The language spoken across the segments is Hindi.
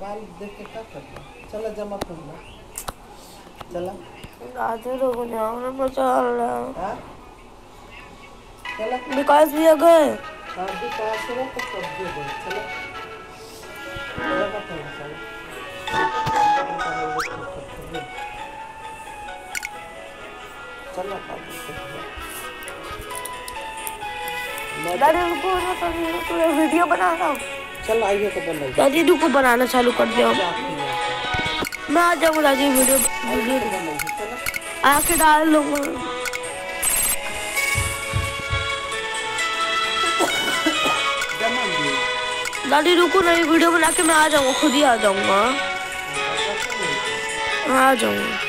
बाल देख के क्या करना। चला जमा कर लो, चला आते लोग जाओ ना मचाल हाँ चला विकास भी आ गए। हाँ विकास हो तो कब दे दे। चला जमा कर लो, चला चला दादी रुको ना, तो वीडियो बना रहा हूँ। चल आइए तो बनाइए। दादी रुको बनाना चालू कर दिया। मैं आ जाऊँगा दादी, वीडियो आके डाल लूँगा। दादी रुको ना, वीडियो बना के मैं आ जाऊँगा, खुद ही आ जाऊँगा। आ जाऊँगा।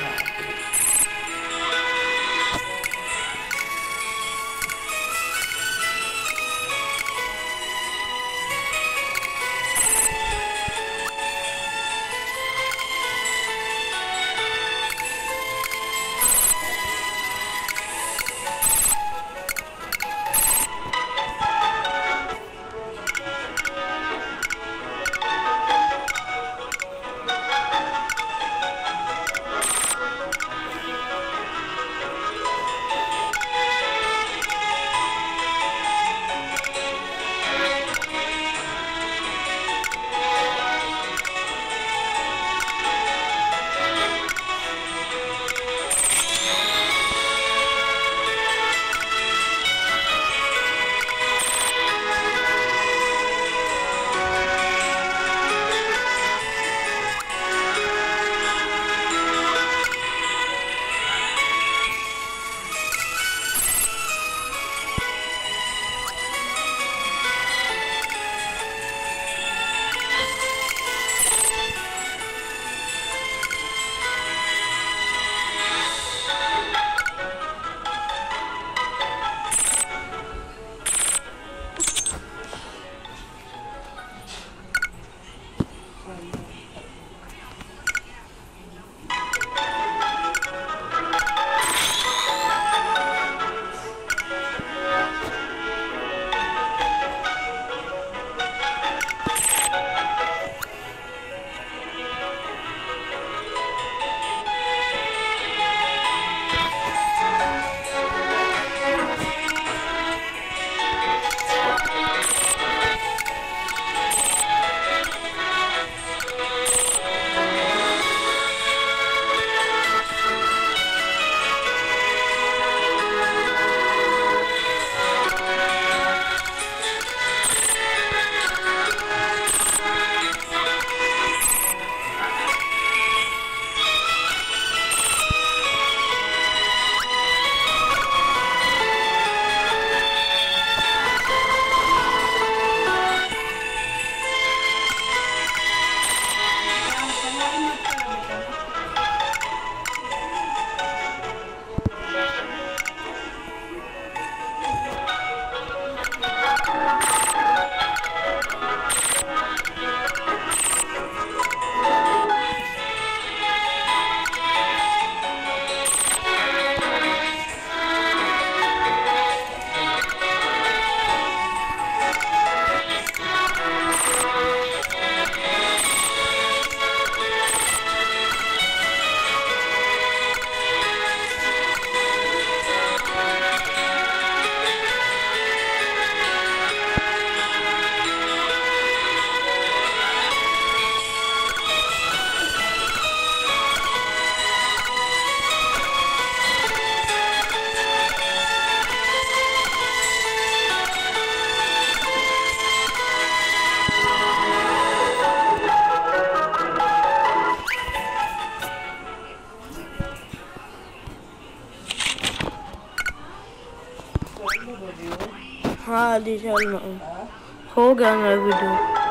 हाँ दी चल हो गया मेरा वीडियो।